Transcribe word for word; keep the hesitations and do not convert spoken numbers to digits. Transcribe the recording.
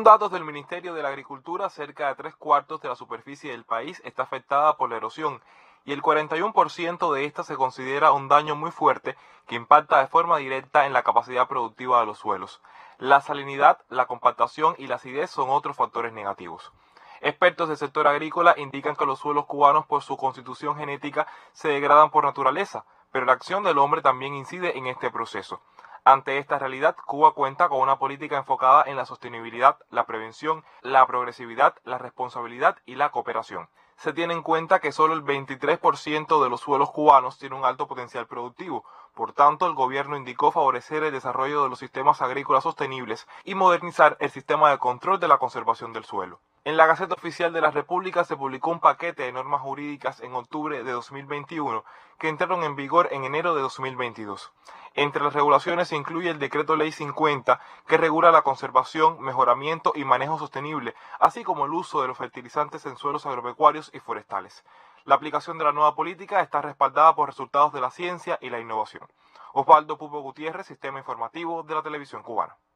Según datos del Ministerio de la Agricultura, cerca de tres cuartos de la superficie del país está afectada por la erosión y el cuarenta y uno por ciento de esta se considera un daño muy fuerte que impacta de forma directa en la capacidad productiva de los suelos. La salinidad, la compactación y la acidez son otros factores negativos. Expertos del sector agrícola indican que los suelos cubanos por su constitución genética se degradan por naturaleza, pero la acción del hombre también incide en este proceso. Ante esta realidad, Cuba cuenta con una política enfocada en la sostenibilidad, la prevención, la progresividad, la responsabilidad y la cooperación. Se tiene en cuenta que solo el veintitrés por ciento de los suelos cubanos tiene un alto potencial productivo. Por tanto, el gobierno indicó favorecer el desarrollo de los sistemas agrícolas sostenibles y modernizar el sistema de control de la conservación del suelo. En la Gaceta Oficial de la República se publicó un paquete de normas jurídicas en octubre de dos mil veintiuno que entraron en vigor en enero de dos mil veintidós. Entre las regulaciones se incluye el Decreto Ley cincuenta, que regula la conservación, mejoramiento y manejo sostenible, así como el uso de los fertilizantes en suelos agropecuarios y forestales. La aplicación de la nueva política está respaldada por resultados de la ciencia y la innovación. Osvaldo Pupo Gutiérrez, Sistema Informativo de la Televisión Cubana.